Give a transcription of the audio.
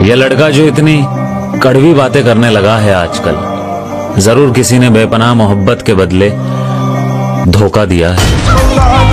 यह लड़का जो इतनी कड़वी बातें करने लगा है आजकल, जरूर किसी ने बेपनाह मोहब्बत के बदले धोखा दिया है।